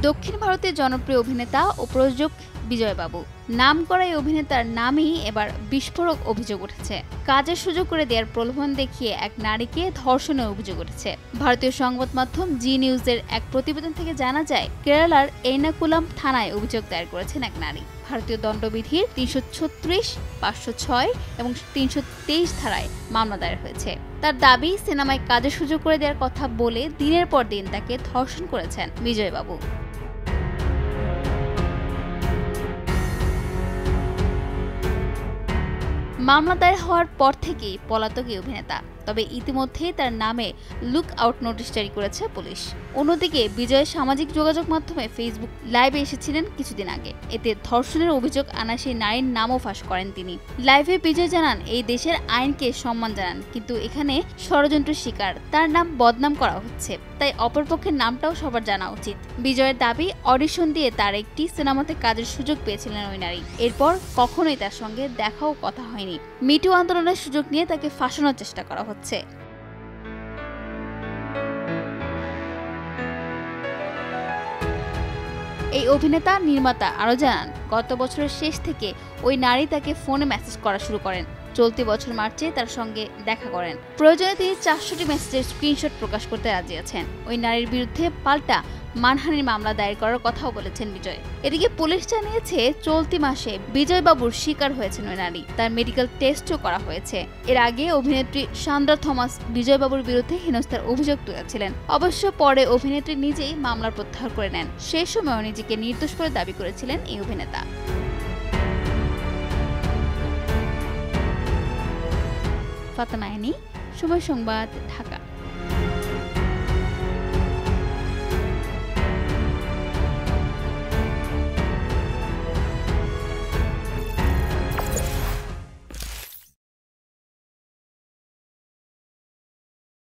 দক্ষিণ ভারতের জনপ্রিয় অভিনেতা ও প্রযোজক বিজয় বাবু নামকরা এই অভিনেতার নামেই এবার বিস্ফোরক অভিযোগ উঠেছে। কাজের সুযোগ করে দেওয়ার প্রলোভন দেখিয়ে এক নারীকে ধর্ষণের অভিযোগ উঠেছে। ভারতীয় সংবাদ মাধ্যম জি নিউজের এক প্রতিবেদন থেকে জানা যায়, কেরালার এর্নাকুলাম থানায় অভিযোগ দায়ের করেছেন এক নারী। ভারতীয় দণ্ডবিধির ৩৩৬, ৫০৬ এবং ৩২৩ ধারায় মামলা দায়ের হয়েছে। তার দাবি, সিনেমায় কাজের সুযোগ করে দেওয়ার কথা বলে দিনের পর দিন তাকে ধর্ষণ করেছেন বিজয় বাবু। মামলা দায়ের হওয়ার পর থেকেই পলাতক এই অভিনেতা। তবে ইতিমধ্যেই তার নামে লুক আউট নোটিশ জারি করেছে পুলিশ। অন্যদিকে বিজয় সামাজিক যোগাযোগ মাধ্যমে ফেসবুক লাইভে এসেছিলেন কিছুদিন আগে। এতে ধর্ষণের অভিযোগ আনা সেই নারীর নামও ফাঁস করেন তিনি। লাইভে বিজয় জানান, এই দেশের আইনকে সম্মান জানান, কিন্তু এখানে ষড়যন্ত্র শিকার, তার নাম বদনাম করা হচ্ছে, তাই অপরপক্ষের নামটাও সবার জানা উচিত। বিজয়ের দাবি, অডিশন দিয়ে তার একটি সিনেমাতে কাজের সুযোগ পেয়েছিলেন ওই নারী। এরপর কখনোই তার সঙ্গে দেখাও কথা হয়নি। মিটু আন্দোলনের সুযোগ নিয়ে তাকে ফাঁসানোর চেষ্টা করা হচ্ছে। এই অভিনেতা নির্মাতা আরো জানান, গত বছরের শেষ থেকে ওই নারী তাকে ফোনে মেসেজ করা শুরু করেন। চলতি বছর মার্চে তার সঙ্গে দেখা করেন। প্রয়োজনে তিনি ৪০০টি মেসেজের স্ক্রিনশট প্রকাশ করতে রাজি আছেন। ওই নারীর বিরুদ্ধে পাল্টা মানহানির মামলা দায়ের করার কথাও বলেছেন বিজয়। এদিকে পুলিশ জানিয়েছে, চলতি মাসে বিজয় বাবুর শিকার হয়েছেন ওই নারী। তার মেডিকেল টেস্টও করা হয়েছে। এর আগে অভিনেত্রী সান্দ্রা থমাস বিজয় বাবুর বিরুদ্ধে হেনস্থার অভিযোগ তুলেছিলেন। অবশ্য পরে অভিনেত্রী নিজেই মামলা প্রত্যাহার করে নেন। সেই সময়ও নিজেকে নির্দোষ বলে দাবি করেছিলেন এই অভিনেতা। ফাতেমা, সময় সংবাদ, ঢাকা।